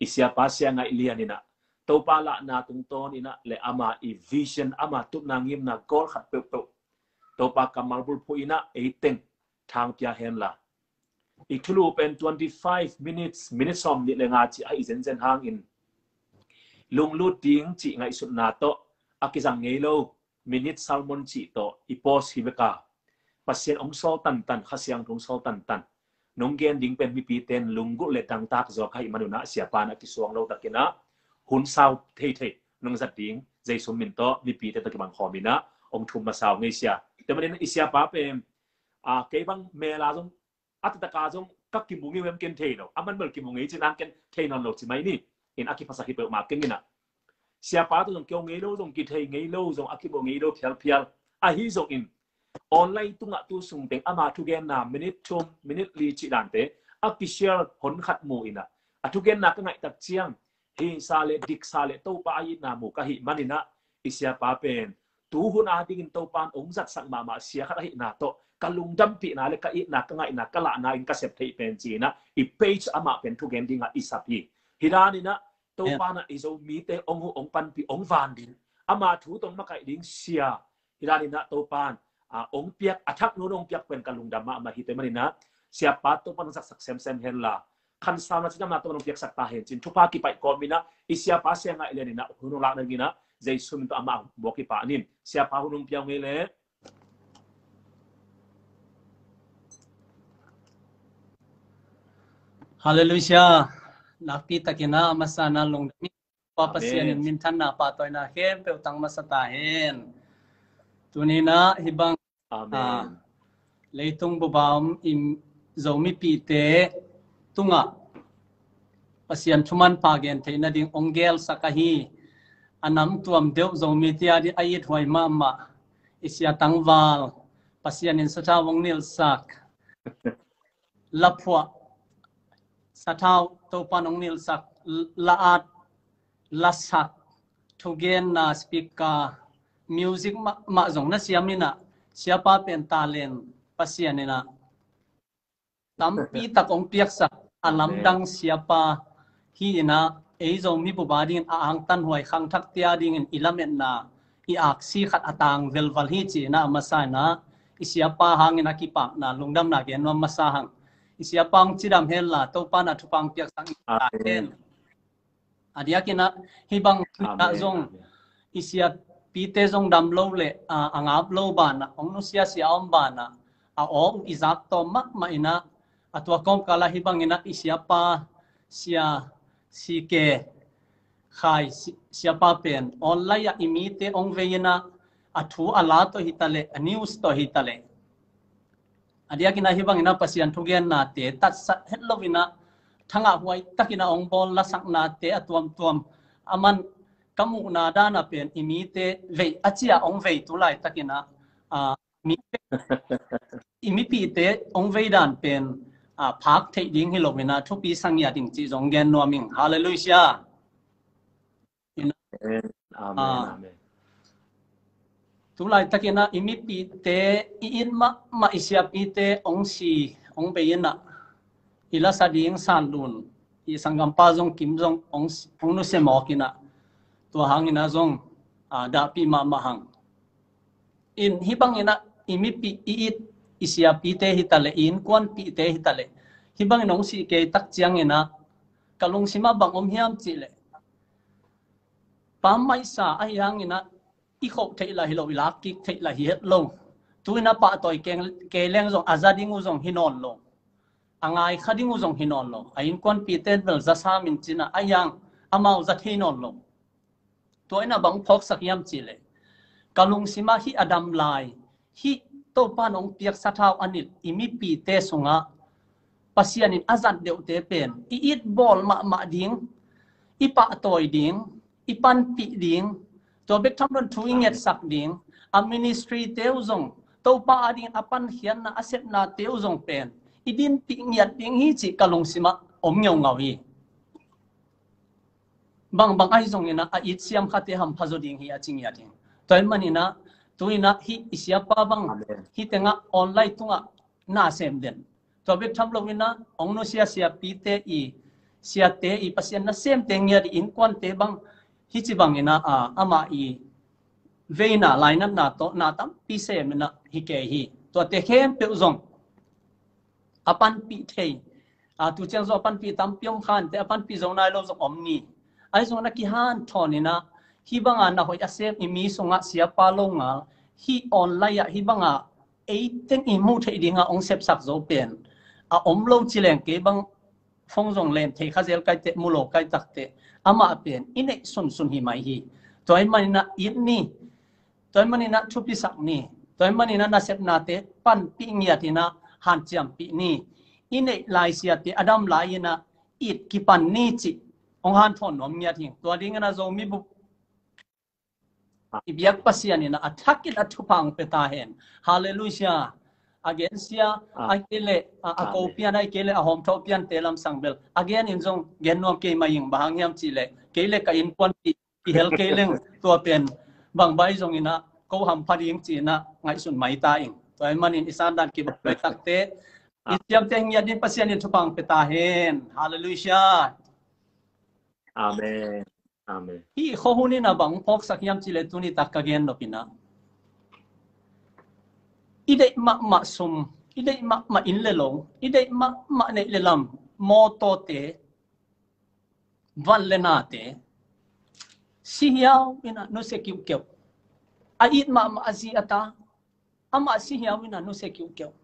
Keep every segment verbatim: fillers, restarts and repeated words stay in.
isiapa sia ngai lian ina to pa la na tung ton ina le ama i vision ama tu nangim na gol khat pe pe to pa kamal bul pu ina eighteen thang pya hen la ikulu pen twenty-five minutes minutes som ni le nga chi ai zen zen hang in lung lu ting chi ngai su na to akizang ngei lo minute salmon chi to i pos hi beka pasien ong sol tan tan khasiang ong sol tan tan nong gen ding pen mi pi ten lungu le tang tak zo khai manuna sia pa na ki suang lo takina hun sao thei thei nong zat ding jai sum min to mi pi te takibang khomina ong thum ma sao ngai sia te manin isia pa pe a ke bang me la jong at ta ka jong kak ki mungi wem ken thei no aman bel ki mungi chi nang ken thei non lo chi mai ni in aki phasa ki pe ma ken ina sia pa to jong kyo ngei lo jong ki thei ngei lo jong aki bo ngei lo phial phial a hi jong in online tu ngak tu sung teng ama tu gen na minute tum minute li chi dan te official hon khat mu ina atu gen na ka ngai tak chiang hi sa le dik sa le to pa ai na mu ka hi manina isia pa pen tu hun a ding to pan ong zat sang ma ma sia khat hi na to kalung dam pi na le ka i na ka ngai na ka la na in ka sep thei pen chi na i page ama pen tu gen dinga isapi hirani na to pa na izo mi te ong hu ong pan pi ong van din ama thu tong ma kai ding sia hirani na to pan ong piak athak no ong piak pen kalung dama ma hi te manina siapa to pan sak sak sem sem hen la khan sa na chama to ong piak sak ta hen chin thupa ki pai ko mina i siapa sia nga elenina hunu la na gina jai sum to ama bo ki pa nin siapa hunung piang nge le hallelujah nakpi takina masana long mi pa pasian min than na pa toy na hem pe tang masata hen tunina hibang amen leitung bobam im zomi pi te tunga pasian thuman pa gen theina ding ongel sakahi anam tuam deu zomi tia di ait hoi ma ma isia tangwal pasian in sata wong nil sak lapwa satau to panong nil sak laat lasak thugen na speaker music ma ma zong na siamina siapa pen talent pasianina tampi takong piak sak alam dang siapa hi ina ei zo mi bu badin a ang tan huai khang thak tia ding in ilamen na i ak si khat atang velval hi chi na masana i siapa hangina ki pa na lungdam na gen no masa hang i siapa ang chidam hel la to pa na thupang piak sang ta hen adia kina hi bang ta zong i siap pi te zong dam lo le angap lo ba na ong no sia sia om ba na a om izak to ma ma ina atwa kom kala hi bang ina i siapa sia si ke khai siapa pen online ya imite ong veina athu ala to hitale news to hitale adia kina hi bang ina pasian thugen na te tat sat hellovina thanga huai takina ong bol la sak na te atuam tuam aman kamu na dana pen imite ve achia ong ve tu lai takina a mi imi pi te ong ve dan pen a phak thei ding hi lovina thu pi sang ya ding chi jong gen no ming hallelujah amen amen tu lai takina imi pi te in ma ma isia pi te ong si ong be ina ila sa ding san lun i sangam pa jong kim jong ong ong nu se mo kina to hangina zong da pi ma ma hang in hibang ina imi pi it isia pi te hitale in kwan pi te hitale hibang nong si ke tak chiang ina kalung sima bang om hiam chi le pam mai sa ai hang ina i khop thei la hi lo ila ki thei la hi het lo tuina pa toy keng ke leng zong azading u zong hinon lo angai khading u zong hinon lo ain kwan pi ten vel za sa min china ayang amau za hinon lo toina bang phok sakyam chile kalung sima hi adam lai hi to panong piak sathau anil imi pi te sunga pasianin azat deu te pen i it bol ma ma ding i pa toy ding i pan pi ding to bek tham ron thuing et sak ding a ministry teu zong to pa ading apan hian na asep na teu zong pen i din pi ngiat ding hi chi kalung sima om ngeu ngawi bang bang ai zong ina a it siam khate ham phazo ding hi a ching ya ding toy manina tuina hi isia pa bang hi tenga online tunga na sem den to bek tham lovina ong no sia sia pi te i sia te i pasien na sem te ngia di in kwan te bang hi chi bang ina a ama i veina line na to na tam pi se na hi ke hi to te khem pe zong apan pi thei a tu chang zo apan pi tam pyong khan te apan pi zong nai lo zo om ni ai zong na ki han thonina hi banga na hoi asem i mi songa sia pa lo nga hi online ya hi banga ei teng i mu thei dinga ong sep sak zo pen a om lo chileng ke bang phong rong len thei khazel kai te mulo kai tak te ama pen ine sun sun hi mai hi toy manina in ni toy manina thupi sak ni toy manina na sep na te pan pi ngia tina han chiam pi ni ine lai sia te adam lai na it ki pan ni chi ong han thon nom ngia thing to ding na zo mi bu ibiak pasian ina athakit athupang peta hen hallelujah again sia ai kele a kopian ai kele a hom thopian telam sangbel again in jong gen nom ke maying bahang yam chile kele ka in pon pi hel keleng to pen bang bai jong ina ko ham phading chi na ngai sun mai ta ing toy manin isan dan ki bai takte isyam teng ya din pasian in thupang peta hen hallelujah amen amen hi khohuni na bang phok sakyam chile tuni takagen no pina idei ma ma sum idei ma ma in le long idei ma ma ne le lam mo to te van le na te si hiao ina no se kiu kiu a it ma ma azi ata ama si hiao ina no se kiu kiu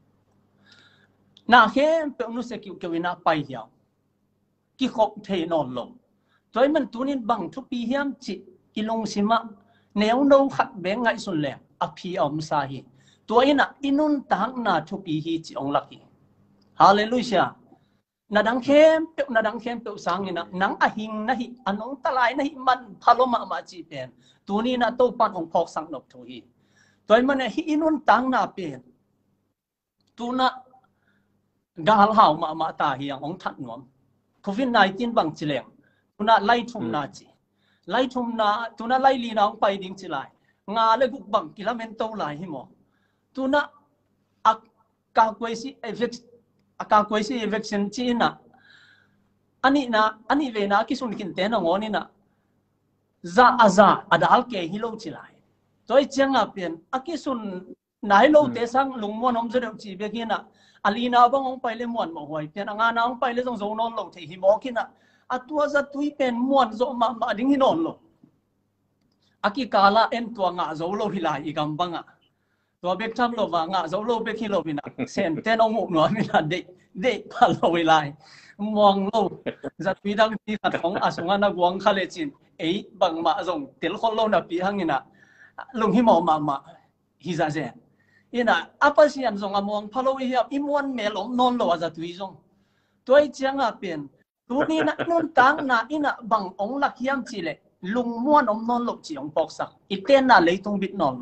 na hem pe no se kiu kiu ina pai hiao ki khop the non long toy man tunin bang thu pi hiam chi ilong sima neu no khat be ngai sun le a phi om sa hiตัวอินะอินุนตังนาทุปีฮีจิองลักฮีฮาเลลูยานาดังเข้มเปนาดังเข้มเปสังอินะนังอหิงนะฮิอันองตะลายนะฮิมันพาลมามาจีเป็นตัวนี้นะโตปันองพอกสังนกทุฮีตัวมันฮิอินุนตังนาเป็นตัวนะกาลหาวมามาตาฮีองทัดนวมโควิดสิบเก้าบังจิเลงตัวนะไล่ทุมนาจีไล่ทุมนาตัวนะไล่ลีนาองไปดิ้งจิไลงาเลกุกบังกิลาเมนโตไลฮิโมtu na aka kwesi evict aka kwesi eviction china ani na ani ve na kisun kin te na ngoni na za aza adal ke hilo chilai toy changa pen akisun nai lo te sang lungmon hom jero chi be kina alina bang ong paile mon mo hoi pen anga na ong paile jong zo non lo the hi mo kina atua za tui pen mon zo ma ma ding hi non lo aki kala en tua nga zo lo hilai igam bangaตัวเบกทำโลว่าง่ะโซโลเบกฮิโลบินะเซนเตนองหนัวมินะเด็กเด็กพาโลวิไลมองโลจัดปีดังที่ขัดของอาสงานะกวงคาเลจินเอ้บังมาส่งเตลคนโลนะปีหังนี่นะลุงฮิมอมามาฮิซาเซนอีน่ะอาปัสยันส่งอมองพาโลวิฮับอิมวนเมลอมนอนโลจัดตุยส่งตัวไอ้เจียงอ่ะเป็นตัวนี้นะนุ่นตังนะอีน่ะบังองลักยามจีเลลุงม้วนอมนอนโลจีองปอกสักอีเต้นน่ะเลยตรงบิดนอนโล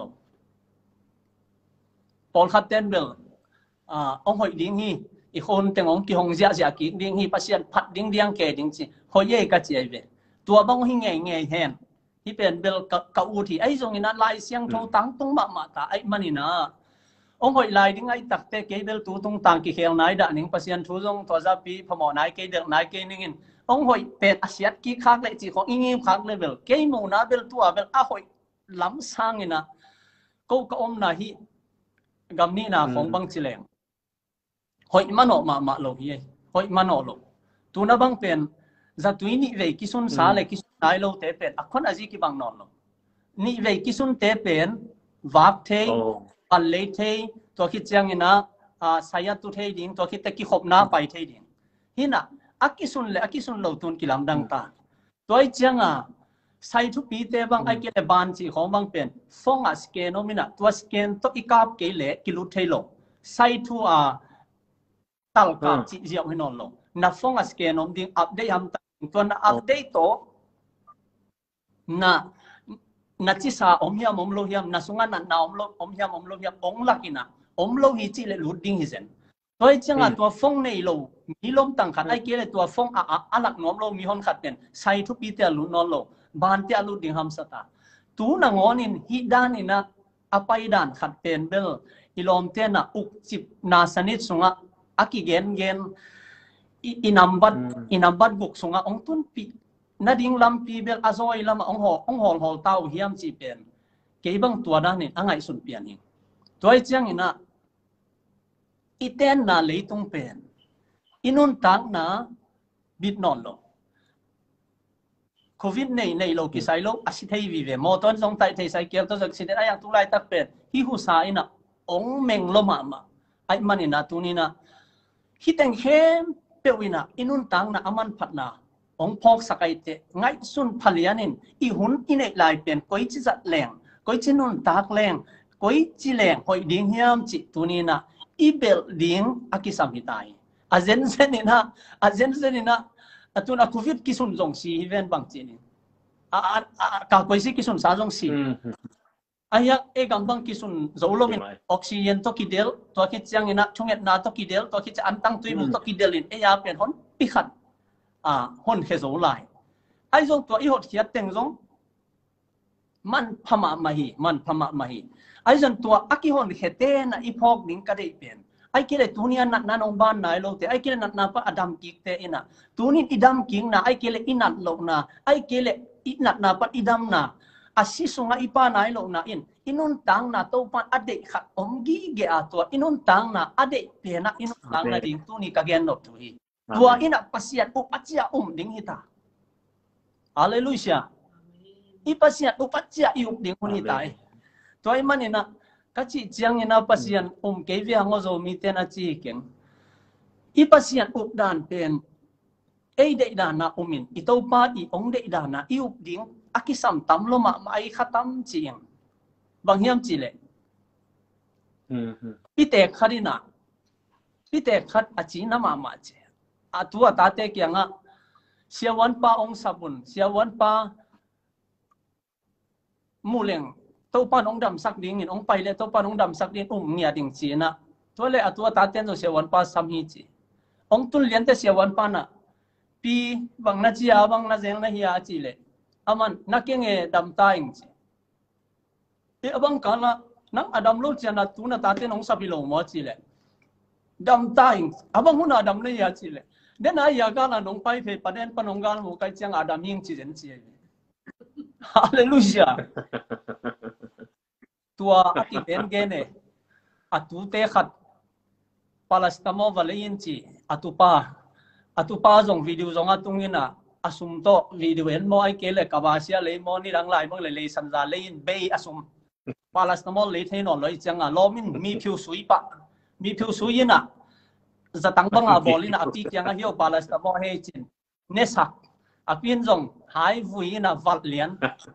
ปอลคัตเทนเบลอ่าองหอยดิ้งฮีอีคนแต่งองกิฮงเสียเสียกิดิ้งฮีปัสยันพัดดิ้งเดียงแก่ดิ้งจีหอยเย่กัจเจเวตัวบางฮีเงยเงยแฮนที่เป็นเบลกะอูที่ไอ้ตรงนี้นะลายเสียงโทตังตรงมามาตาไอ้มันนี่นะองหอยลายดิ้งไอ้ตักเตะเกเบลตัวตรงตังกิเขลนายด่านิ่งปัสยันทุจงตัวจะปีพมอนายเกเดลนายเกนิ่งองหอยเป็นอาเซียกิคักเลยจีของอิงอิงคักเลยเบลเกมูนาเบลตัวเบลอ่ะหอยล้ำสร้างนี่นะก็ก็อมนาฮีกำนี้นะของบังจิเลงหอยมันออกมามาโลกยี่หอยมันออกโลกตัวนั้นบังเป็นจัตุยนี่เวกิสุนสาเลกิสุนนายโลเตเป็นอักคนอาจีกิบังนอนโลนี่เวกิสุนเตเป็นวักเทปัลเลเทตัวคิดจังนะอ่าสายตุเทดิ่งตัวคิดตะกี้ขบน้าไปเทดิ่งฮินะอักกิสุนเลอักกิสุนโลตุนกิลามดังตาตัวไอ้จังอ่ะใส่ทุกปีเตบังไอเกลบานจีของบังเป็นฟงอ่ะสแกนโนมินะตัวสแกนตัวอีกาบเกลกิลุเทโลใส่ทัวตัลกาจีเจียวให้นอนลงนับฟงอ่ะสแกนโนมดิ้งอัปเดตทำตัวน่ะอัปเดตโตน่ะนัดที่สาอมยามอมโลยามนัดสงานนัดนาอมโลอมยามอมโลยามองลักกินะอมโลฮิจิเลลุดดิ้งฮิเซนตัวจังอ่ะตัวฟงในโลมีลมตั้งขัดไอเกลตัวฟงอ่ะอ่ะลักนอมโลมีฮอนขัดเป็นใส่ทุกปีเตลุนอนโลบานเตอลูดิงฮัมสตาตูนังอนินฮิดานินะอภัยดานขัดเป็นเบลอิลอมเตนะอุกจิบนาสนิทสงะอากิเกนเกน inambat inambat buk sunga ong tun pi nading lam pi bel azoi lam ong ho ong hol hol tau hiam chi pen ke bang tua da ni angai sun pian hi toy chiang ina iten na leitung pen inun tang na bit non lo covid nei nei lo ki sai lo asithei vi ve mo ton jong tai thei sai kel to jak sin ayang tu lai tak pen hi hu sa ina ong meng lo ma ma ai manina tunina hi teng hem pewina inun tang na aman phatna ong phok sakai te ngai sun phalianin i hun inei lai pen koi chi zat leng koi chi nun tak leng koi chi leng hoi ding hiam chi tunina i bel ding akisam hitai azen zenina azen zenina atuna covid kisun jong si event bang chini a ka koi si kisun sa jong si ayak e gambang kisun zolo min oxygen to kidel to ki chang ina chunget na to kidel to ki antang tui mu to kidelin e ya pen hon pi khat a hon he zo lai ai jong to i hot khiat teng jong man phama mahi man phama mahi ai jan to aki hon hete na i phok ning ka dei pen ai kile tunia nat na nong ban nai lo te ai kile nat na pa adam kik te ina tunin idam king na ai kile inat lo na ai kile inat na pa idam na asi sunga ipa nai lo na in inun tang na to pan ade khat omgi ge a to inun tang na ade pe na inun tang na ding tu ni ka gen no tu hi tua ina pasiat up achia um ding hita hallelujah i pasiat up achia i up ding ni tai toy manina ka chi chiang ina pasian um ke vi hango zo mi te na chi ken i pasiat up dan pen ei de dan na umin i to pa i ong de dan na i up ding akisam tam lo ma mai khatam chiang bang hiam chi le pi te kharina pi te khat achi na ma ma che atua ta te kyanga siawan pa ong sabun siawan pa muleng to pa ong dam sak ding in ong pai le to pa ong dam sak ding um nia ding chi na to le atua ta ten zo siawan pa sam hi chi ong tul lian te siawan pa na pi bang na chi a bang na zeng na hi a chi le aman nakenge dam ta ing chi e abang kana nang adam lo chana tuna ta te nong sabilo mo chi le dam ta ing abang huna dam ne ya chi le den a ya gala nong pai phe paden panong gal mo kai chang adam ing chi jen chi hallelujah tua ati ben gene atu te khat palastamo valein chi atupa atupa jong video jong atungina asum to video en mo ai kele kawasia le mo ni rang lai mo le le sanza le in be asum palastamo le thein on loi changa lomin mi phiu sui pa mi phiu sui na zatang banga bolina api kyanga hiu palastamo he chin ne sak apin jong hai vui na vat lian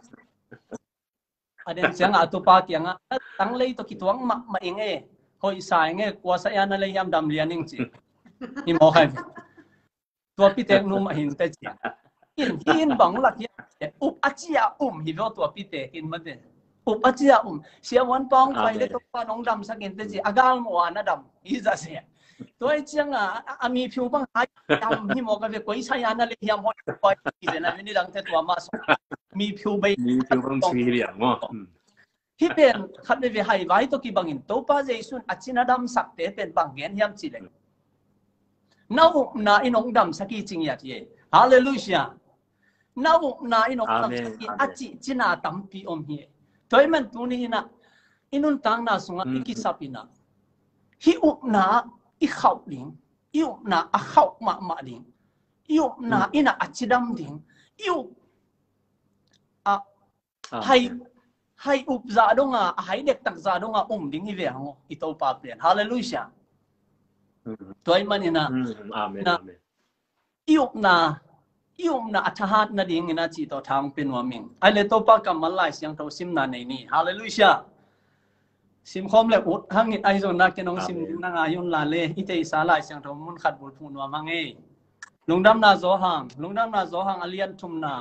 aden changa atupa kyanga tang le to kitwang ma ma inge hoi sai nge kwa sa ya na le yam dam lianing chi ni mo khai tua pi tek nu ma hin te chi in hin bang la ki up achia um hi vo tua pi te in ma de up achia um sia wan pong pai le to pa nong dam sa gen te chi agal mo ana dam i za se toi chiang a ami phiu bang hai dam hi mo ka ve koi sa ya na le hiam ho koi ki ze na ni dang te tua ma so mi phiu bai mi phiu bang chi liang mo hi pen khat ve ve hai vai to ki bang in to pa jaisun achina dam sak te pen bang gen hiam chi le nau na inong dam saki ching ya tie hallelujah nau na inong dam saki achi china tampi om hi toy man tu ni na inun tang na sunga ikisapina hi up na i khau ding i up na a khau ma ma ding i up na ina achidam ding i up a hai hai up za donga hai dek tak za donga um ding hi ve hango i to pa pen hallelujah toy manina amen amen iuk na iuk na athahat na ding ina chi to thang pin wa ming ai le to pa kamal lai siang to sim na nei ni hallelujah sim khom le ut hang it ai zo na ke nong sim na nga yun la le i te sa lai siang to mun khat bul phun wa mangi lungdam na zo hang lungdam na zo hang alian thum na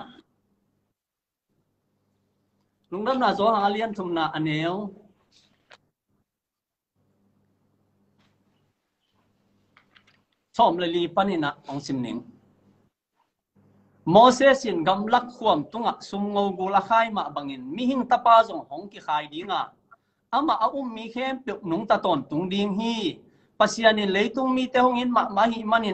lungdam na zo hang alian thum na aneu som le li panina ong sim ning Moses in gamlak khuam tunga sumngo gula khai ma bangin mi hing tapa jong hong ki khai dinga ama a um mi khem pe nung ta ton tung ding hi pasian in leitung mi te hong in ma ma hi manin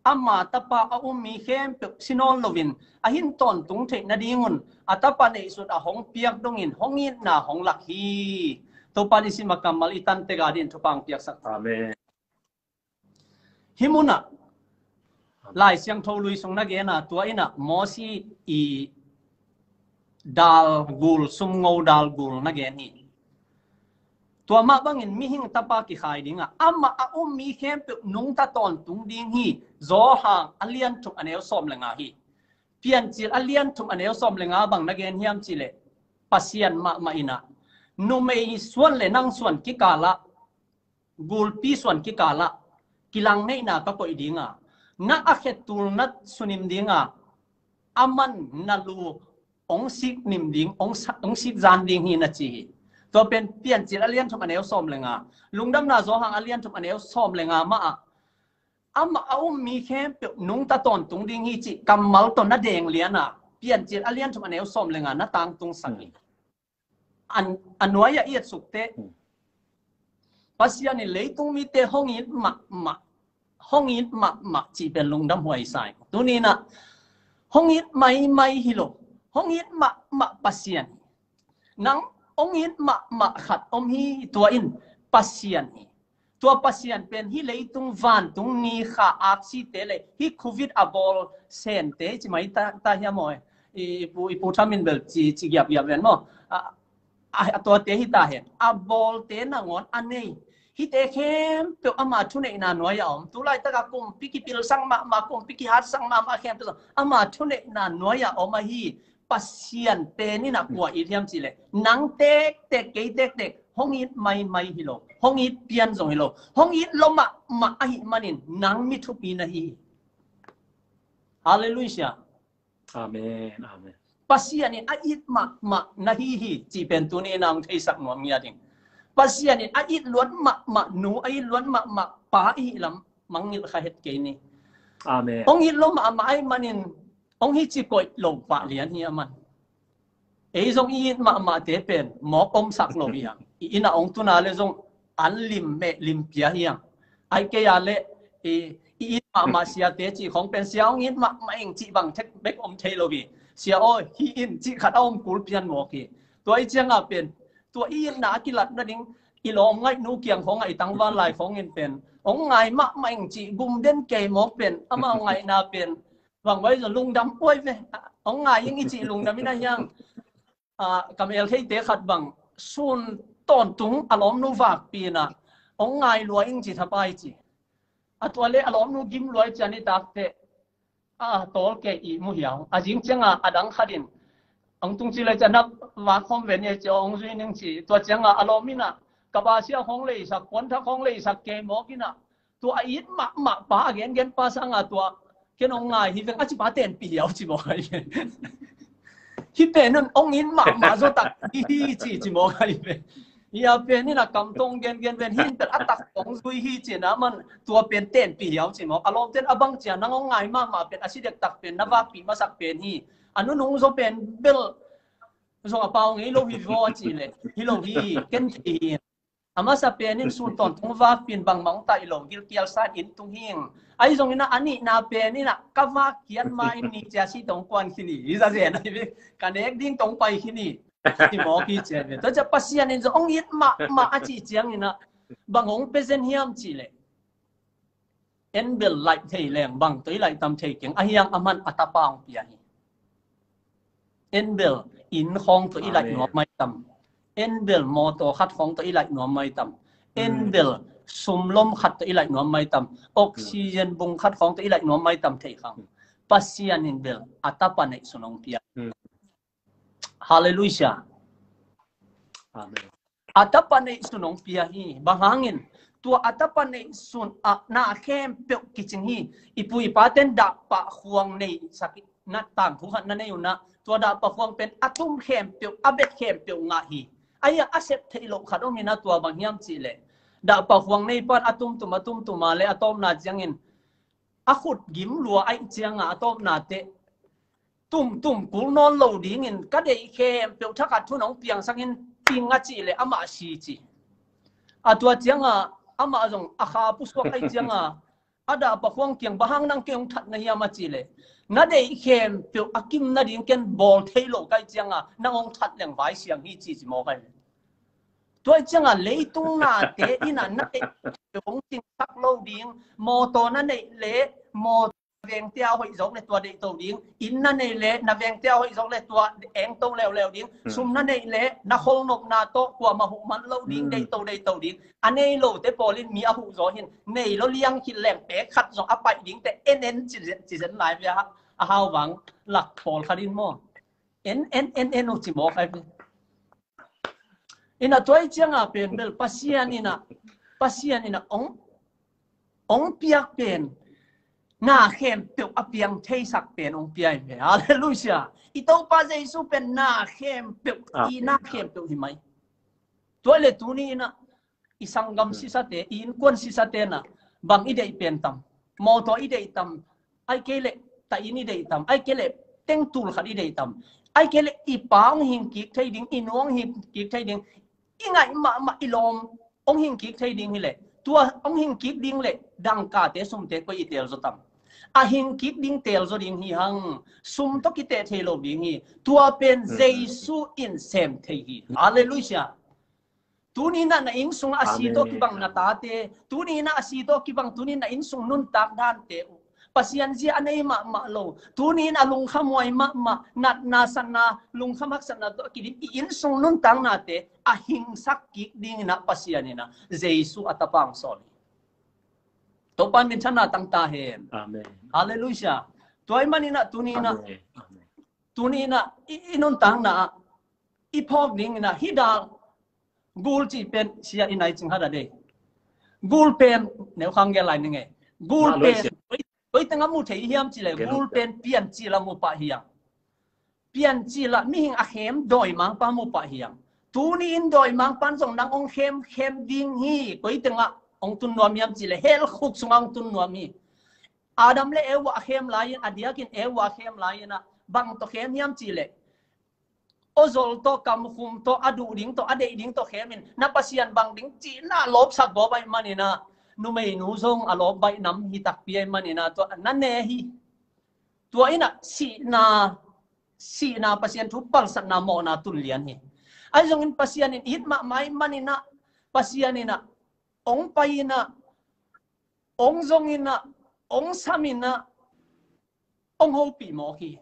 อามาตาปาอุมีเข้มเปสินอลลวินอาหินตอนตุงเทนดีงุนอาตาปาในสุดอาหงเปียกดงอินหงอินนาหงลักฮีตัวปานิสิมากำมัลอิตันเตกาดินทุปังเปียกสักอาเมนฮิมุนะลายเสียงทอลุยสงนักเกนะตัวอินะมอสีอีดัลกูลซุมงูดัลกูลนักเกนี่ตัวมาบังอินมีหิงตาปากิขายดิ้งอ่ะอามาอาอุมมีเข้มเปนุ่งตาตอนตุงดิ้งฮีโซหางอเลียนทุกอันเอวสอมเลงาฮีเปลี่ยนจิลอเลียนทุกอันเอวสอมเลงาบังนักเกนเฮียมจิเลปัสยันมามาอินะนุเมยส่วนเลนังส่วนกิกาละกูลปีส่วนกิกาละกิลังในนาก็ปอยดิ้งอ่ะนักอาเขตุลนัดสุนิมดิ้งอ่ะอามันนัลูองซิกนิมดิ้งององซิกจานดิ้งฮีนัดจีตัวเป็นเปลี่ยนจิตอเลียนทุกอันเอวสอมเลงาลุงดำนาโซหังอเลียนทุกอันเอวสอมเลงามาอามาเอามีแค่เปียนุ่งตาตอนตุงดิ้งฮีจิกำมัลตอนนัดแดงเลียนอ่ะเปลี่ยนจิตอเลียนทุกอันเอวสอมเลงานัดต่างตุงสังอันอันน้อยยาเอียดสุกเตปัสยานี่เลยตุงมีเตห้องอินมามาห้องอินมามาจีเป็นลุงดำหวยสายตัวนี้นะห้องอินไม่ไม่ฮิโลห้องอินมามาปัสยานี่นังองอินมามาขัดอมฮีตัวอินปัสยานี่ตัวปัสยานเป็นฮิเลยตุงวันตุงนี้ข้าอักซิเตเลยฮิโควิดอับอลเซนเตจิไม่ตาตาเฮียมอยอีปูอีปูทามินเบลจีจีเกียบเกียบเวนมั้งอ่ะตัวเตะฮิตาเห็นอับบอลเตะนางอนอันนี้ฮิตเอเข้มเปียวอามาทุนเองนานน้อยอ่ะตุไลตะกับกุมพิกิปิลสังมามากุมพิกิฮัดสังมามาเข้มเปียวอามาทุนเองนานน้อยอ่ะออกมาฮีปัสยันเตนี่นักกว่าอีเทียมสิเลยนังเตกเตกเกยเตกเตกห้องอีไม่ไม่ฮิโลห้องอีเปลี่ยนส่งฮิโลห้องอีลมะมาอหิมันินนังมิทุปีนะฮีฮาเลลูยาอาเมนอาเมนปัสยันนี่อหิมามานะฮีฮีจีเป็นตัวนี้นางที่สักหน่วยมีอะไรปัสยันนี่อหิล้วนมามาหนูอหิล้วนมามาป้าอีลำมังนิลข้าเหตุเกนี่อาเมนห้องอีลมะมาไอมันินองค์ที่จีกอยลงปะเลียนเฮียมันเอ้ยทรงอีนมามาเตเป็นหมออมสักโลบียงอีน่าองตุนาเลทรงอันลิมเมลิมเปียเฮียงไอเกียเลเออีนมามาเสียเตจีของเป็นเสียองอีนมามาเองจีบังเทคเบกอมเทโลบีเสียโอ้ยฮีอินจีขัดเอาอมกุลเปียนหมอกีตัวไอเจียงอ่ะเป็นตัวอีนนากิลัดนั่นเองอีหลงไงนูเกียงของไอตังวันลายของเงินเป็นองไงมามาเองจีบุมเด่นเกยหมอเป็นอามาไงนาเป็นหวังไว้จะลุงดำป่วยไหมองไงยังอีจีลุงดำไม่ได้ยังอ่ากำเอลเคเตะขัดบังส่วนตอนตุงอารมณ์นูฝากปีน่ะองไงรวยยังจีทับไปจีอ่ะตัวเล่อารมณ์นูกิมรวยจันนี่ตักเตะอ่าโตเกอีมุเหียวอ่ะจริงจังอ่ะอดังขัดินองตุงจีเลยจะนับว่าคอมเวนเนี่ยจะองจุยนึงจีตัวจังอ่ะอารมณ์นี่น่ะกับอาเซียของเลยสักคนถ้าของเลยสักเกมบอกกินน่ะตัวอีนมามาป้าเงี้ยเงี้ยป้าสังอ่ะตัวเกี่ยนองไงฮิเวงอาจิบาเต็นปีเดียวจีบอกไงฮิเป็นนั่นองอินมามาโซตักฮีจีจีบอกไงเป็นยาเป็นนี่นะกำตงเงี้ยเงี้ยเป็นหินเป็นอัตตักองซุยฮีจีนะมันตัวเป็นเต็นปีเดียวจีบอกอารมณ์เต็นอบังจีนั่งองไงมามาเป็นอาชีพเด็กตักเป็นนับว่าปีมาสักเป็นฮีอันนู้นนุ่งโซเป็นเบลส่งกระเป๋างี้โลหิตวอจีเลยฮิโลฮีเกันทีอามาสับเป็นนี่สุดตอนตรงว่าเป็นบางบางตาอิโลกิลเกียลซาอินตุงหิงไอ้ตรงนี้นะอันนี้นาเป็นนี่นะก็ว่าเขียนมาอินนี่จะสิตรงกวนที่นี่อีจะเสียนะพี่กันเอกดิ้งตรงไปที่นี่ที่หมอพี่เจอแต่จะปัสยานี่จะองยิดมามาอาชีพยังนี่นะบางองเป็นเส้นเฮียมจีเลยเอ็นเบลไลท์เทแรงบางตัวไลท์ตำเทเก่งไอ้ยังอามันอัตตาปางเปียนี่เอ็นเบลอินของตัวไลท์หนวดไม่ตำเอ็นเบลมอโตขัดของตัวไลท์หนวดไม่ตำเอ็นเบลสุมลมขัดตัวไลท์หนวดไม่ตำออกซิเจนบุงขัดของตัวไลท์หนวดไม่ตำเทขังปัสยานินเบลอัตตาปานิสุนองเปียฮาเลลูยาอาเมนอัตปันในสุนองเปียฮีบางหงินตัวอัตปันในสุนอักนาเข้มเปียกกิจงฮีอีปุยปาเตนดับปะห่วงในสักนัดต่างทุกขันนั่นเองนะตัวดับปะห่วงเป็นอัตุมเข้มเปียกอเบดเข้มเปียกงาฮีไอ้ยังอาเซปเทโลขัดมีนะตัวบางยามจีเลดับปะห่วงในปานอัตุมตุมาตุมตุมาเลอัตอมนาจังงินอาขุดกิมลัวไอจังอัตอมนาเตตุ่มตุ่มกูนอนเหลาดิ้งินก็ได้เข้มเปียกทักกัดทุนองเปียงสักงินปิงอาจีเลยอามาชีจีอาตัวเจียงอ่ะอามาจงอาคาปุสวกไอเจียงอ่ะ ada pa khong kiang bahang nang keong that na hiya ma chile na dei khem pe akim na ding ken bol thailo kai changa nang ong that leng vai siang hi chi chi mo kai tôi changa leitung na te ina na te ong tin sak lo ding mo to na nei le mo veng tiao hoi giống này tua đệ tàu điếng in na này lệ na veng tiao hoi giống này tua eng tông lèo lèo điếng sum na này lệ na khol nộp na to của mà hụ man lâu điếng đệ tàu đệ tàu điếng anh ấy lâu te polin mi a hụ gió hin này lo liang khi lẹng bé khát giống áp bại điếng te en en chỉ chỉ dẫn lại về ha a hao vắng lạc pol khadin mo en en en en nó chỉ mo phải ina tôi chăng à pen bel pasian ina pasian ina ong ong piak pen na khem piu apiang thei sak pen ong piai ve hallelujah ito pa jesu pen na khem piu i na khem piu hi mai toile tuni na isangam sisate in kon sisate na bang idei pen tam mo to idei tam ai kele ta ini dei tam ai kele teng tul khat idei tam ai kele i pang hing ki thei ding inong hing ki thei ding ingai ma ma ilom ong hing ki thei ding hi le tua ong hing ki ding le dang ka te sum te ko itel zo tam a hing kip ding tel zo ding hi hang sum to ki te thelo ding hi tua pen jesu in sem thei hi hallelujah tuni na na in sung asito ki bang na ta te tuni na asito ki bang tuni na in sung nun tak dan te pasian ji anei ma ma lo tuni na lung khamoi ma ma nat na san na lung khamak san na to ki in sung nun tang na te a hing sak ki ding na pasian na jesu atapang sol to pan min chana tang ta hen amen hallelujah toy manina tunina tunina inun tang na ipok ding na hidal gul chi pen sia inai ching hada de gul pen ne khang ge lai ni nge gul pen oi tanga mu thei hiam chi le gul pen pian chi la mu pa hiang pian chi la mi hing a hem doi mang pa mu pa hiang tuni in doi mang pan song nang ong hem hem ding hi oi tanga ong tun nuam yam chi le hel khuk sung tun nuam mi adam le ewa hem lai adiakin ewa hem lai na bang to hem yam chi le ozol to kam khum to adu ding to ade ding to hemin na pasian bang ding chi na lop sak bo bai manina nu mei nu zong a lop bai nam hi tak pi manina to nan ne hi to ina si na si na pasian thu pal sak na mo na tun lian hi ai zong in pasian in hit ma mai manina pasian ina ong paina ong zong ina ong samina ong ho pi mo hi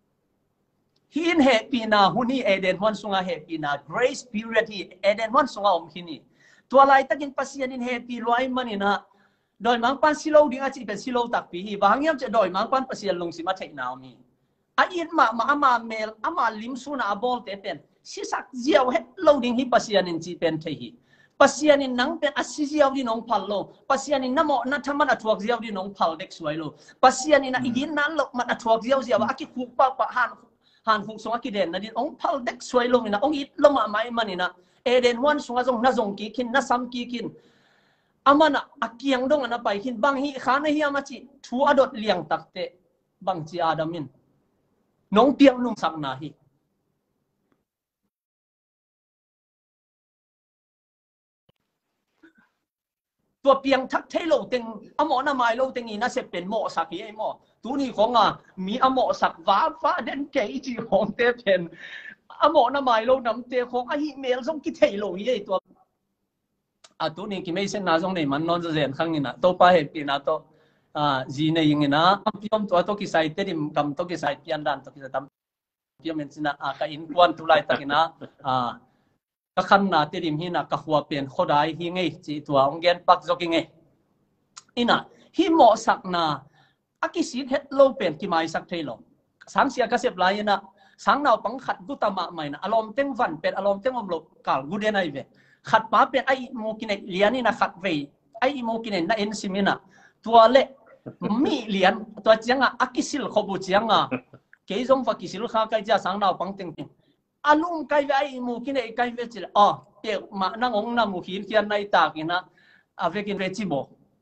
hin happy na huni eden hon sunga happy na grace period hi eden hon sunga om hini tua lai takin pasian in happy loi manina doi mang pan silo ding a chi pen silo tak pi hi bang yam che doi mang pan pasian lung si ma thei naw mi a in ma ma ama mel ama lim suna abol te pen si sak jiao het lo ding hi pasian in chi pen thei hi pasian in nang pen asi jiao di nong phal lo pasian in namo na thaman athuak jiao di nong phal dek suai lo pasian in igin nan lo mat athuak jiao jiao aki khu pa pa han han khung song akiden na din ong phal dek suai lo ina ong it lo ma mai manina eden wan sunga jong na jong ki kin na sam ki kin amana akiang dong ana pai kin bang hi khana hi amachi thu adot liang takte bang chi adamin nong piang num sak na hi tua piang thak thei lo teng amo na mai lo teng ina se pen mo sak hi ai mo tu ni khong a mi amo sak wa wa den ke chi hong te pen amo na mai lo nam te khong a hi mel jong ki thei lo hi ai tua a tu ni ki mei sen na jong nei man non zen khang ina to pa he pi na to a ji nei ing ina piom to to ki sai te dim kam to ki sai pian dan to ki tam piom men sina a ka in kwan tu lai takina a ka khan na te dim hi na ka hua pen khodai hi ngei chi tua ong gen pak joki nge ina hi mo sak na aki si het lo pen ki mai sak thei lo sang sia ka sep lai na sang naw pang khat gu tama mai na alom teng van pen alom teng om lo kal gu de nai ve khat pa pen ai mo kinai lian na khat ve ai mo kinai na en simina tua le mi lian tua chianga akisil khobu chianga ke jong fa kisil kha kai ja sang naw pang teng alum kai ve ai mo kinai kai ve chile a te ma na ngong na mu hin kian nai ta kina avekin ve chi bo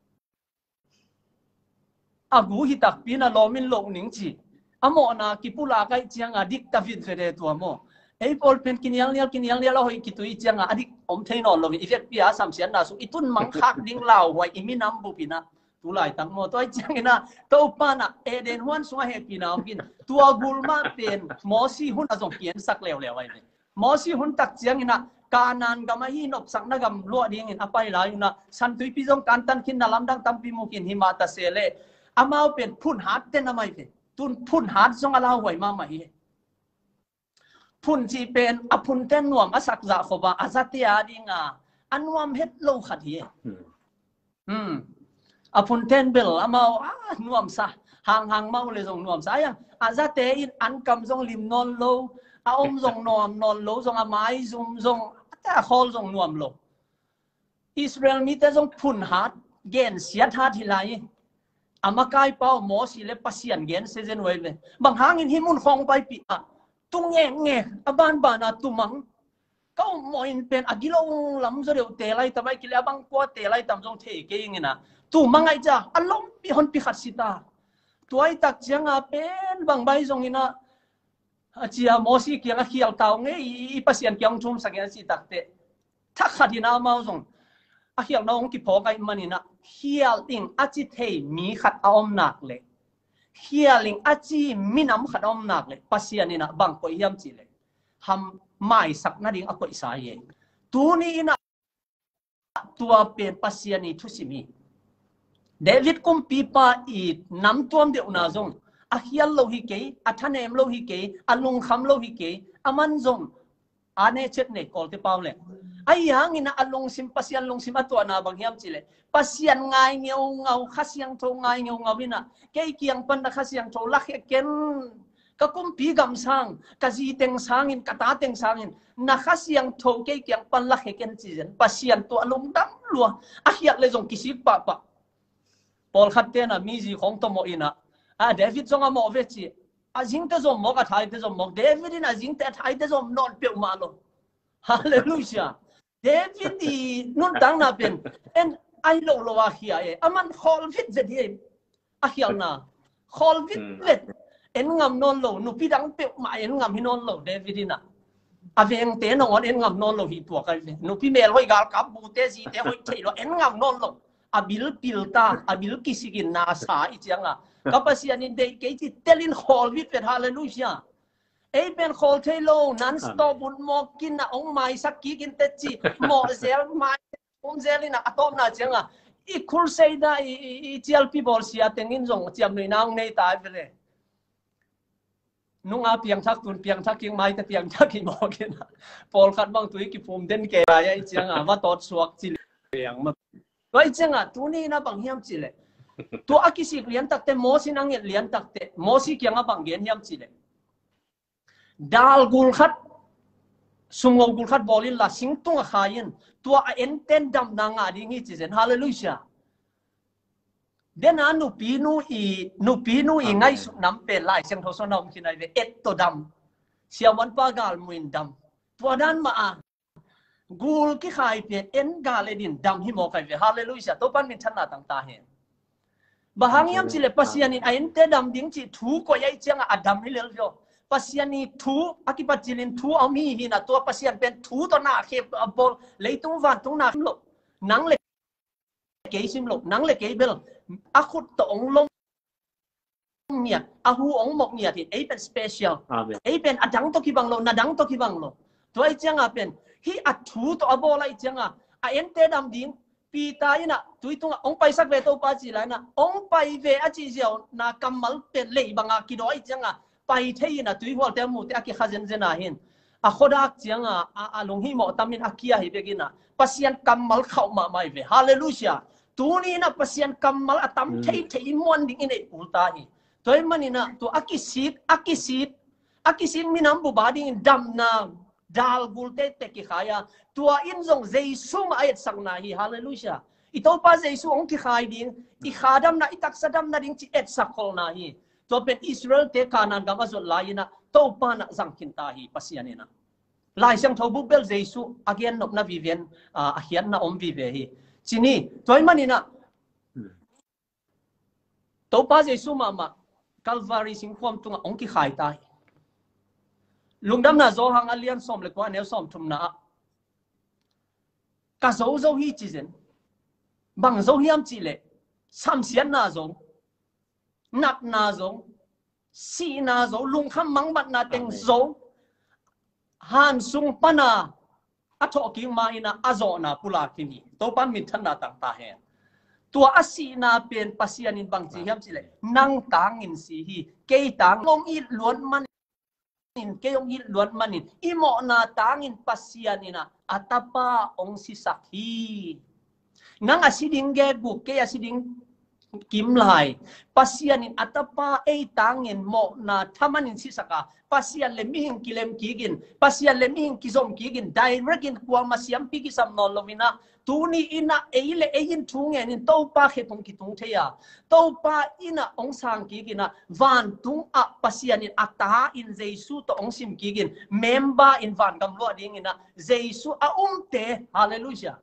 agu hi tak pina lomin lo ning chi amo na kipula kai chiang adik david fere tu amo ei pol pen kiniang lial kiniang lial hoi kitui chiang adik om thein on lo effect pia sam sian na su itun mang khak ding lao hoi imi nam bu pina tu lai tang mo toi chang ina to pa na e den huan sunga happy na kin tua gulma pen mo si hun azong pian sak lew lew ai mo si hun tak chiang ina kanan gama hi nop sak na gam lo ding in apai la ina san tui pi jong kan tan kin na lam dang tam pi mu kin himata sele amao pen phun hat ten amai pe tun phun hat jong ala hoi ma ma hi phun chi pen a phun ten nuam asak za khoba azatia dinga anwam het lo khat hi hm a phun ten bel amao a nuam sa hang hang mau le jong nuam sa yang azate in an kam jong lim non lo a om jong non non lo jong a mai zum jong ta khol jong nuam lo Israel mi te jong phun hat gen siat hat hi lai amakai pau mo si le pasian gen se jen wei le bang hangin himun khong pai pi a tung nge nge aban bana tumang kau moin pen agilong lam zo deu te lai tamai kile bang ko te lai tam jong the ke ngina tu mangai cha alom pi hon pi khat sita tuai tak chianga pen bang bai jong ina achia mo si kianga khial taw nge i pasian kyang chum sakya si takte thak khatina ma jong a khial nong ki pho kai manina khial ting achi thei mi khat aom nak le khialing achi minam khat om nak le pasianina bang ko hiam chi le ham mai sak na ding a ko isa ye tu ni ina tua pen pasiani thusimi David kum pipa i nam tuam de una jong a hial lo hi ke a thanem lo hi ke a lung kham lo hi ke aman jong ane chet ne kol te paw le ai hang ina along sim pasian long sim atwa na bang hiam chile pasian ngai ngeu ngau khasiang tho ngai ngeu ngawina ke kiang pan da khasiang tho la khe ken ka kum pi gam sang ka ji teng sang in ka ta teng sang in na khasiang tho ke kiang pan la khe ken chi jen pasian to along dam lua a hiat le jong kisik pa pa pol khat te na mi ji khong to mo ina a David jong a mo ve chi a jing te jom mo ka thai te jom mo David in a jing te thai te jom non pe ma lo hallelujah David di nun dang na pen en ai lo lo wa khia e aman khol vit je di a khial na khol vit vet en ngam non lo nu pi dang pe ma en ngam hi non lo David ina a veng te no en ngam non lo hi tu ka nu pi mel hoi gal kap bu te ji te hoi thei lo en ngam non lo abil pilta abil kisigin na sa i chianga kapasian in dei ke ti telin khol vit vet hallelujah ei ben khol thailo nan stop bun mo kin na ong mai sak ki kin te chi mo zel mai om zelina atom na chianga i khul sei da i chial pi bol sia tengin jong chiam nei nang nei tai vele nung a piang thak tun piang thak king mai te piang thak ki mo kin pol khat bang tui ki phum den ke ai chianga wa tot suak chi piang ma Vậy chăng à, tu ni na bằng hiam chỉ lệ. Tu akisi lian tak te mosi nang yet lian tak te mosi kiang a bằng gen hiam chỉ lệ. Dal gul khat sungo gul khat bolin la sing tung a khayin. Tu a enten dam na nga di ngi chi zen hallelujah. Den a nu pi nu i nu pi nu i ngai su nam pe lai sang tho so nom chi nai ve et to dam. Sia wan pa gal muin dam. Tu dan ma a Gul ki khai pe en galedin dam hi mo kai ve hallelujah to pan min thana tang ta hen bahangiam chile pasianin ain te dam ding chi thu ko yai changa adam hi lel jo pasiani thu akipat chilin thu ami hi na to pasian pen thu to na khe bol leitung van tung na lo nang le ke sim lo nang le ke bel akhut to ong long miat ahu ong mok miat hi ei pen special ei pen adang to ki bang lo na dang to ki bang lo to ai changa pen hi a thu to abo lai changa a en te dam ding pi ta ina tui tung ong pai sak ve to pa chi la na ong pai ve a chi jiao na kamal pen lei banga ki doi changa pai thei na tui hol te mu te a ki khazen zena hin a khodak changa a a long hi mo tamin akia hi begina pasian kamal khau ma mai ve hallelujah tu ni na pasian kamal atam thei thei mon ding in e ulta hi toy manina tu akisit akisit akisin minam bu bading dam na dal gulte te ki khaya tua in jong jesu ma ayat sang na hi hallelujah ito pa jesu ong ki khai ding i khadam na itak sadam na ding chi et sakol na hi to pen Israel te kanan gam azol laina to pa na jang kin ta hi pasianina lai sang thobu bel jesu again nok na viven a hian na om vi ve hi chini toy manina to pa jesu ma ma Calvary sing khom tunga ong ki khai ta lungdam na zo hang alian som le kwa neu som thum na ka zo zo hi chi zen bang zo hiam chi le sam xian na zong nap na zong si na zong lung kham mang bat na teng zong han sung pana atho ki ma ina azo na pula kini to pan min than na tang ta he tua asi na pen pasian in bang chi hiam chi le nang tang in si hi ke tang long i luan man in ke ong i luan man in imo na tang in pasian ina atapa ong si sakhi nang asiding ge bu ke asiding kim lai pasian in atapa e tangin mo na thamanin si saka pasian le mihing kilem kigin pasian le mihing kizom kigin direct in kwa masiam pigi sam no lovina tuni ina eile ein thungen in to pa khetong kitung theya to pa ina ong sang kigina van tung a pasian in ata in jesu to ong sim kigin member in van kam lo ding ina jesu a umte hallelujah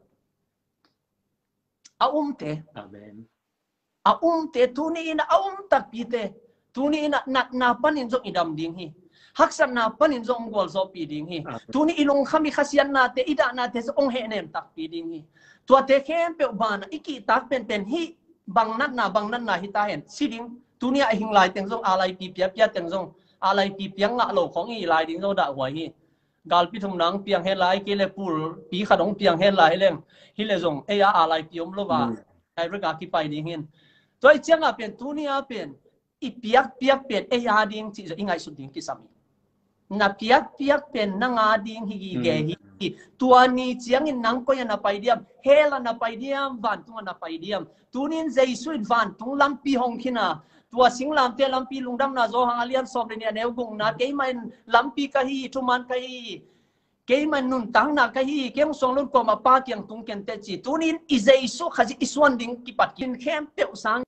a umte amen a umte tuni ina a um tak pite tuni ina nat na panin zo idam ding hi haksan na panin zo ngol zo pi ding hi tuni ilong khami khasian na te ida na te ong he nem tak pi ding hi tua te khem pe bana iki tak pen pen hi bang nat na bang nat na hi ta hen siding tuni a hing lai teng zo alai pi pia pia teng zo alai pi piang la lo khong i lai ding zo da hoi hi gal pi thum nang piang he lai ke le pul pi khadong piang he lai leng hi le zong e a alai pi om lo ba ai ra ki pai ding hin tôi chẳng à biển tu nia biển ít biếc biếc biển ai à điên chỉ rồi ngay sụt điên cái sami na biếc biếc biển năng à điên hi ghê hi tua ni chẳng in năng coi na pai diam hela na pai diam van tua na pai diam tu nin dây suy van tung lam pi hong khina tua sing lam te lam pi lungdam na zo hang alian som ne neu gung na ke mai lam pi ka hi tu man ka hi ke mai nun tang na ka hi ke song lun ko ma pa kyang tung ken te chi tu nin i dây su khaji iswan ding ki pat kin khem pe sang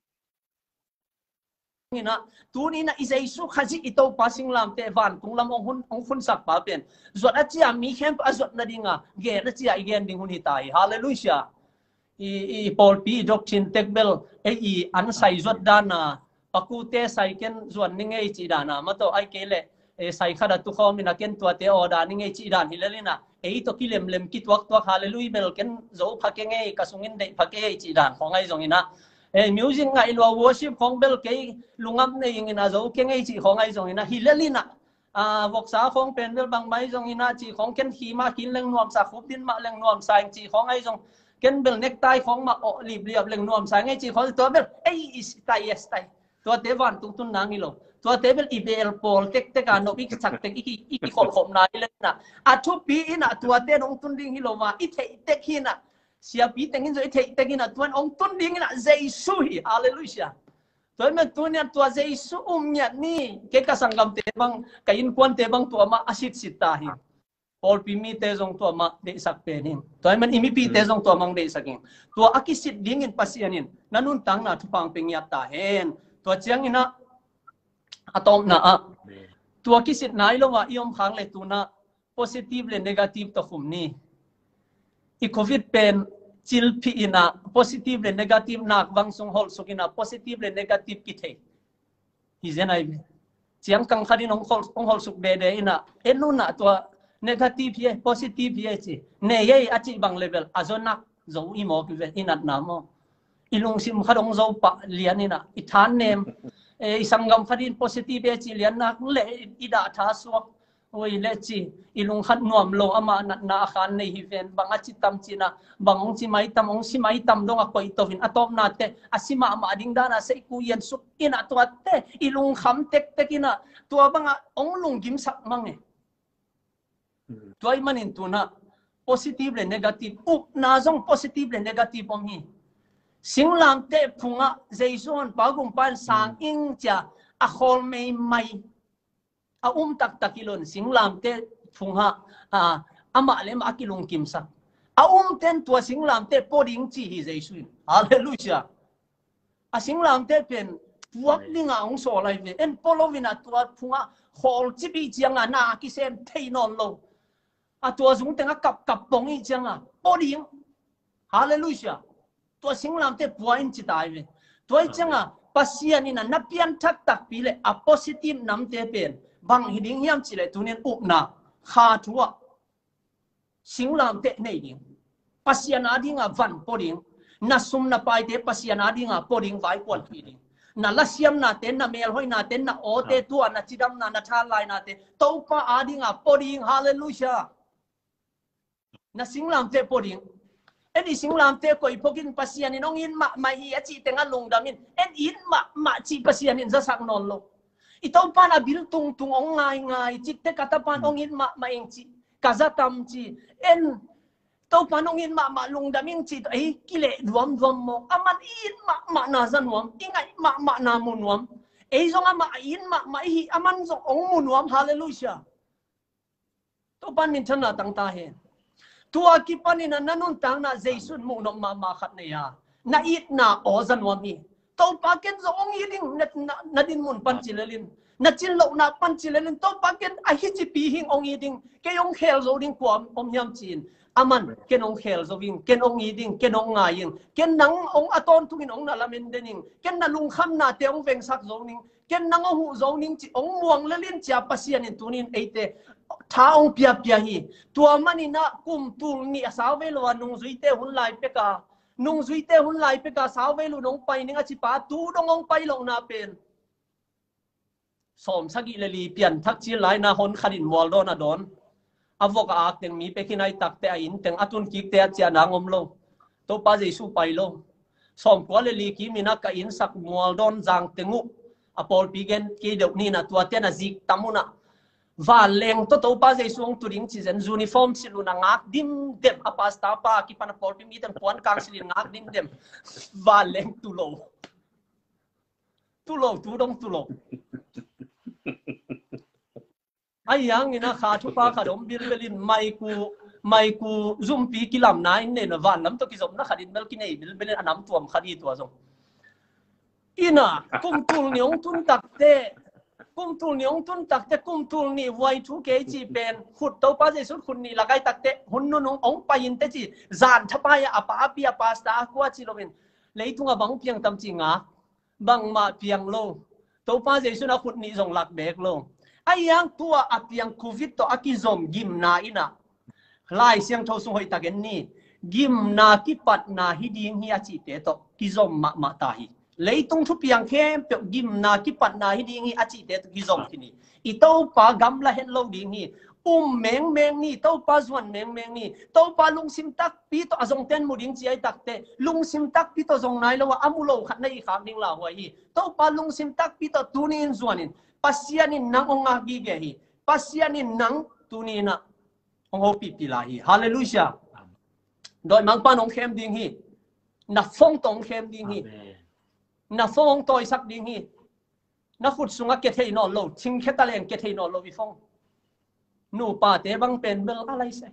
ina tuni na isai su khaji ito passing lam te van tung lam ong hun ong hun sak pa pen zot a chia mi khem azot na dinga ge na chia igen ding hun hitai hallelujah i i pol pi doctrine tekbel e i an sai zot dana pakute sai ken zon ninge chi dana ma to ai kele e sai khada tu khom ina ken tua te oda ninge chi dan hilelina e to kilem lem ki tuak tuak hallelujah bel ken zo phakenge kasungin de phake chi dan khongai zongina e music ngai lo worship khong bel ke lungam ne ing ina zo ke ngai chi khong ai zong ina hilelina a vok sa khong pen bel bang mai zong ina chi khong ken khi ma kin leng nuam sa khup tin ma leng nuam sa chi khong ai zong ken bel necktie khong ma o lip liap leng nuam sa ngai chi khong to bel ei is tai yes tai to te van tung tun nang ilo to te bel ibel pol tek tek ano bi sak tek iki iki khom khom na ilena a thu pi ina to te nong tun ding hilo ma i thei tek hina sia pi tengin zo thei tekin atuan ong tun ding na jesu hi hallelujah toy men tunya tua jesu um nya ni ke ka sangam te bang kain kwan te bang tua ma asit sita hi pol pi mi te zong tua ma de sak penin toy men imi pi te zong tua mang de saking tua akisit ding in pasianin nanun tang na thupang pengya ta hen tua chiang ina atom na a tua kisit nai lo wa iom khang le tu na positive le negative to khum ni i covid pen chil phi ina positive le negative nak wang sung hol sukina positive le negative ki the hi zenai chiang kang khadin ong hol ong hol suk de de ina enuna to negative ye positive ye chi ne ye achi bang level azona zo i mo ki ve inat na mo ilung sim khadong zo pa lian ina i than nem e sangam khadin positive ye chi lian nak le ida tha suak oi le chi ilung khat nuam lo ama na na khan nei hi ven banga chi tam chi na bangong chi mai tam ong si mai tam dong a koi to vin atom na te asima ma ding dana se ku yen suk ina to te ilung kham tek tek ina to banga ong lung gim sak mange toy manin tu na positive le negative up na zong positive le negative om hi singlam te phunga jaison pagum pan sang ing cha a khol mei mai a um tak takilon singlam te phungha a ama le ma kilung kimsa a um ten tua singlam te poding chi hi jesu hallelujah a singlam te pen puak linga ong so lai ve en polovina tua phunga hol chi bi chianga na ki sem theinon lo a tua zung tenga kap kap bong i chianga poding hallelujah tua singlam te puain chi tai ve tua chianga pasian ina napian thak tak pile a positive nam te pen bang hiding hiam chile tunin upna kha thua singlam te nei ding pasian adinga van poding na sum na pai te pasian adinga poding vai kwal pi ding na la siam na ten na mel hoi na ten na o te tu na chidam na na than lai na te to pa adinga poding hallelujah na singlam te poding edi singlam te koi pokin pasian in ong in ma mai hi achi tenga lungdamin en in ma ma chi pasian in za sak non lo itaw pa na bil tung tung ong ngai ngai chik te katapan ong in ma ma eng chi kazatam chi en tau panong in ma ma lung daming chi ai kile duam duam mo aman in ma ma na zan nuam ingai ma ma na mu nuam ei zonga ma in ma ma hi aman zo ong mu nuam hallelujah to pan min thana tang ta he tua ki panin na nanun tang na jaisun mu no ma ma khat ne ya na it na o zan nuam ni to pa ken zo ong yiding na din mun pan chilelin na chin lo na pan chilelin to pa ken a hi chi pi hing ong yiding ke yong khel zo ding kwam om yam chin aman ken ong khel zo wing ken ong yiding ken ong ngaying ken nang ong aton tungin ong na lamen dening ken na lung kham na te ong veng sak zo ning ken nang hu zo ning chi ong muang lelin cha pasian in tunin eite tha ong pia pia hi tua mani na kum tul ni asaw ve lo nung zui te hun lai pe ka nung zui te hun lai pe ka saw ve lu nong pai ning a chi pa tu dong ong pai lo na pen som sagi le li pian thak chi lai na hon kharin mol do na don avok ak teng mi pe kinai tak te in teng atun ki te chia na ngom lo to pa jesu pai lo som ko le li ki mina ka in sak mol don jang tengu apol pigen ki de ni na tua te na zik tamuna va leng to to pa jesu ong turing chi zen uniform silu na ngak dim dem apasta pa ki pan pol pi mi teng puan kang silin ngak dim dem va leng tu lo tu lo tu dong tu lo ai yang ina kha thu pa kha dom bil belin mai ku mai ku zum pi kilam na in ne na van lam to ki zom na khadin mel ki nei bil belin anam tuam khadi to zong ina kum tul ni ong tun tak te kum tul ni ong tun tak te kum tul ni wai thu ke chi pen khut to pa je sut khun ni lagai tak te hun nu nong ong pa in te chi zan thapa ya apa api apa sta kwa chi lovin leitunga bang piang tam chi nga bang ma piang lo to pa je su na khut ni zong lak bek lo ayang tua apiang covid to akizom gim na ina lai siang tho su hoi tagen ni gim na ki pat na hi ding hi achi te to kizom ma ma ta hi leitung thu piang khem pe gim na ki pat na hi ding hi achi te to kizom kini i to pa gam la hen lo ding hi um meng meng ni to pa zwan meng meng ni to pa lung sim tak pi to azong ten mu ding chi ai tak te lung sim tak pi to zong nai lo amu lo khat nei kham ding la hoi hi to pa lung sim tak pi to tunin zwanin pasianin nang ong agi ge hi pasianin nang tunina ong ho pi pilahi hallelujah doi mang pa nong khem ding hi na phong tong khem ding hi na phong toy sak ding hi na khut sunga ke thei no lo ching kheta leng ke thei no lo vi phong nu pa te bang pen bel alai sai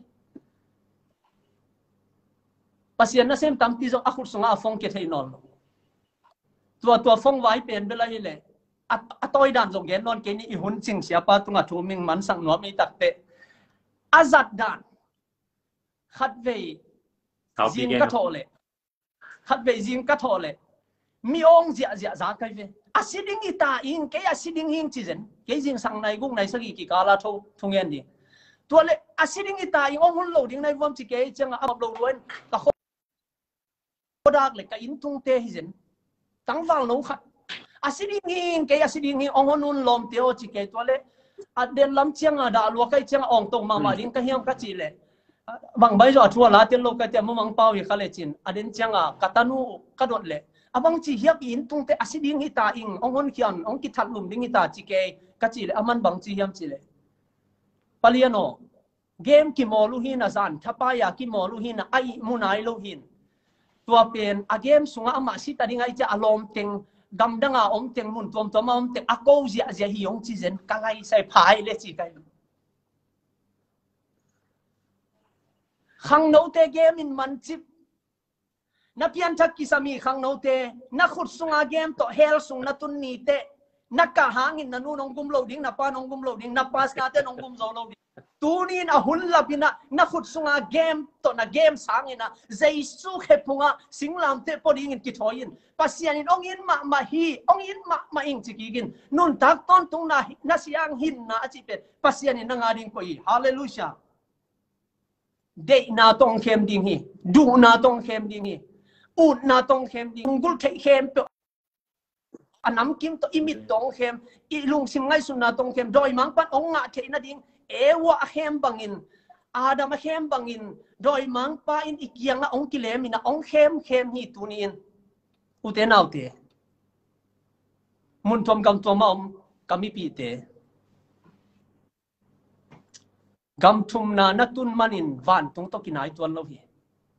pasian na sem tam ti zo akhut sunga phong ke thei no lo tua tua phong vai pen bel hi le atoi dan zong gen non ke ni i hun ching sia pa tunga thu ming man sang no mi tak te azat dan khat ve jin ka thole khat ve jin ka thole mi ong zia zia za kai ve asiding ita in ke asiding hing chi zen ke jing sang nai gung nai sagi ki kala tho thungen di to le asiding ita in ong hun lo ding nai vom chi ke chang a lo ruan ka khodak le ka in tung te hi zen tang wal no khat asiding hing ke asiding hing ong honun lom teo chi ke to le aden lam chiang a da lo kai chiang ong tong ma ma ding ka hiam ka chi le bang bai zo thua la ten lo ka te mang pau hi khale chin aden chiang a katanu ka dot le abang chi hiap in tung te asiding ita ing ong hon khian ong ki that lum ding ita chi ke ka chi le aman bang chi hiam chi le paliano game ki mo lu hin azan thapa ya ki mo lu hin ai munai lo hin tua pen a game sunga ama si ta ding ai cha alom teng gam danga om teng mun tom tom om teng ako zia zia hi ong chi zen kalai sai phai le chi kai khang no te game in man chip na pian thak kisami khang no te na khut sunga game to hell sung na tun ni te na ka hangin na nu nong gum lo ding na pa nong gum lo ding na pas na te nong gum zo lo ding tunin a hun lapina na khut sunga game to na game sangina jaisu khepunga singlam te poding in ki thoin pasian in ong in ma ma hi ong in ma ma ing chikigin nun tak ton tung na na siang hin na achi pe pasian in nga ding ko hi hallelujah de na tong khem ding hi du na tong khem ding hi ut na tong khem ding gul thei khem to anam kim to imit tong khem i lung sim ngai sun na tong khem doi mang pan ong nga thei na ding ewa khem bangin adam khem bangin doi mang pa in ikiang na ong kilem ina ong khem khem hi tunin ute naute mun tom kam tom om kami pi te gam thum na na tun manin van tung to kinai tuan lo hi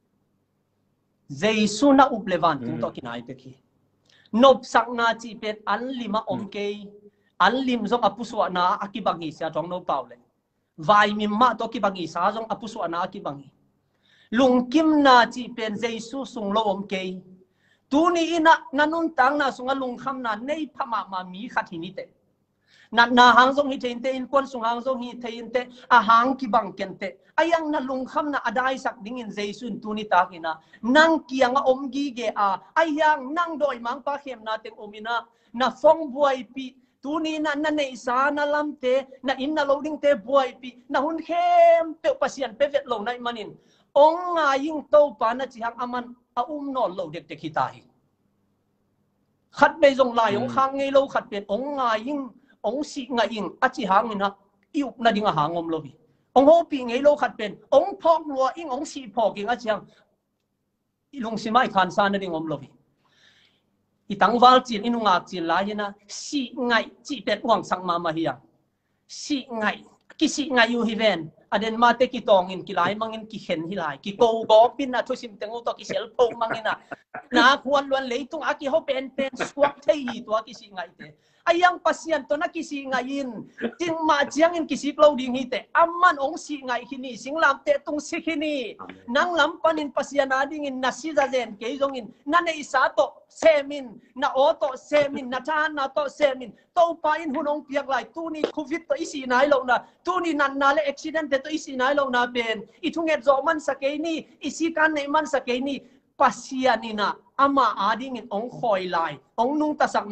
Jesu na uple van tung to kinai pe ki nop sak na chi pet an lima om ke an lim zong apuswa na akibangi sia tong no paule vai mi ma to kibangi sa zong apuswa na akibangi lung kim na chi pen Jesu sung lo om ke tu ni ina nanun tang na sunga lung kham na nei phama ma mi khat hi ni te na na hang zong hi thein te in kon sung hang zong hi thein te a hang ki bang ken te ayang na lung kham na adai sak ding in Jesu tu ni ta kina nang kianga om gi ge a ayang nang doi mang pa khem na te omina na phong buai pi tu ni na na nei sa na lam te na in na loading te buai pi na hun khem pe pasian pe vet lo nai manin ong nga ying to pa na chi hang aman a um no lo dek dek hi ta hi khat be jong lai ong khang ngei lo khat pen ong nga ying ong si nga ying a chi hang ina iup na ding a hangom lo bi ong ho pi ngei lo khat pen ong phok lua ing ong si phok ing a chiang ilung si mai khan san na ding om lo bi i tang wal chin inu ngak chin la hina si ngai chi pet wang sang ma ma hiya si ngai ki si ngai yu hi ven aden ma te ki tong in ki lai mangin ki khen hi lai ki ko go pin na thusim tengo to ki sel pho mangina na khuan luan leitung a ki ho pen pen swak thei hi to ki si ngai te ayang pasien to na ki si ngai in ting ma chiang in ki si klo ding hi te amman ong si ngai hini singlam te tung si hini nang lam panin pasien ading in na si za zen ke jong in na nei sa to semin na o to semin na tan na to semin to pa in hunong piak lai tu ni covid to isi nai lo na tu ni nan na le accident to isi nai lo na ben i thunget zo man sa ke ni isi kan nei man sa ke ni pasianina ama ading in ong khoi lai ong nung ta sak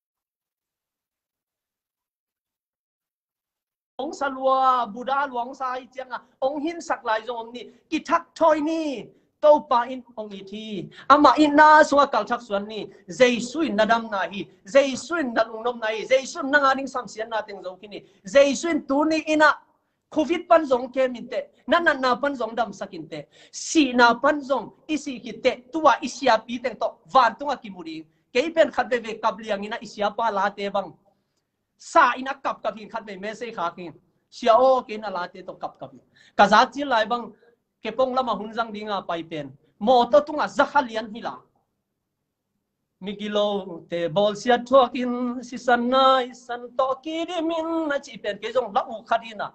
ong salwa buddha luang sai chiang a ong hin sak lai zong ni ki thak thoi ni to pa in ong i thi ama in na suwa kal thak suan ni Jesu in nadam na hi Jesu in dalung nom na hi Jesu nang aning sam sian na teng zo kini Jesu in tu ni ina covid pan zong ke min te na na na pan zong dam sakin te si na pan zong isi ki te tuwa isia pi teng to van tunga ki muri ke pen khat be ve kabliang ina isia pa la te bang sa ina kap kap hin khat be me se kha kin sia o ke na la te to kap kap ka za chi lai bang ke pong lama hun jang dinga pai pen mo to tunga zakhalian hila migilo te bol sia thokin si san nai san to ki di min na chi pen ke jong la u khadina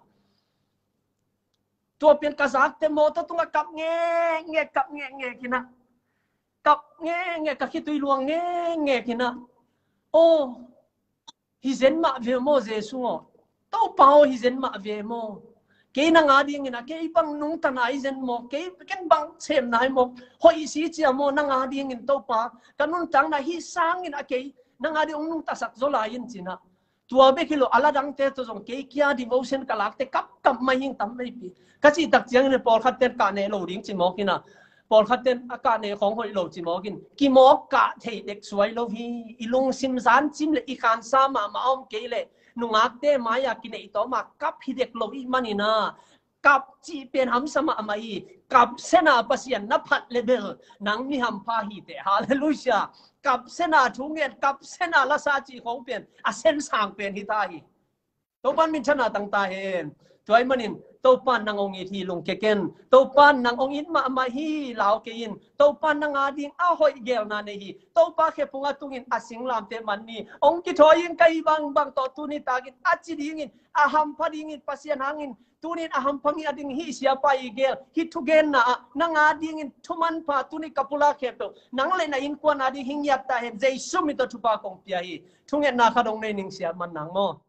tua pen kazak te mo to tunga kap nge nge kap nge nge kina kap nge nge ka khi tui luang nge nge kina o hi zen ma ve mo Jesu to pao hi zen ma ve mo ke na nga ding ina ke bang nung ta nai zen mo ke ken bang chem nai mo hoi si chia mo na nga ding in to pa kanun tang na hi sang in a ke na nga ding nung ta sak zo la yin china tua be kilo ala dang te to jong ke kia devotion kalak te kap kap mai hing tam mai pi ka chi tak chiang ne por khat te ka ne lo ding chi mo kina por khat te aka ne khong hoi lo chi mo kin ki mo ka thei dek suai lo hi ilung sim san chim le i khan sa ma ma om ke le nungak te maya ki nei to ma kap hi dek lo i manina kap chi pen ham sama mai kap sena pasian na phat level nang mi ham pha hi te hallelujah kap sena thunget kap sena la sa chi khong pen a sen sang pen hi ta hi to pan min chana tang ta hen toy manin to pan nang ong i thi lung ke ken to pan nang ong in ma ma hi lao ke in to pan nang a ding a hoi gel na ne hi to pa khe punga tungin asing lam te man ni ong ki thoin kai bang bang to tu ni ta gin a chi ding in a ham pha ding in pasian hangin tunin aham pangi ading hi siapa igel hi tugen na nang ading in thuman pa tuni kapula kheto nang le na in kwa na di hingyat ta he Jesu mi to thupa kong pia hi thungen na khadong nei ning sia man nang mo